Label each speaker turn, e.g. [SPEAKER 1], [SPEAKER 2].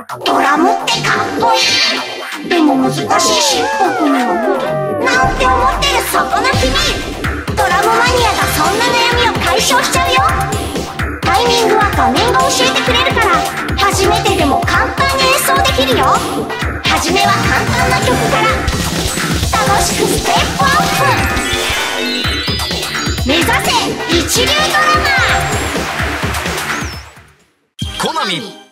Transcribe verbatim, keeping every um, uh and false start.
[SPEAKER 1] ドラムってかっこいい。でも難しいし僕には無理なんて思ってるそこの君、ドラムマニアがそんな悩みを解消しちゃうよ。タイミングは画面が教えてくれるから、初めてでも簡単に演奏できるよ。はじめは簡単な曲から楽しくステップアップ。目指せ一流ドラマー。
[SPEAKER 2] コナミ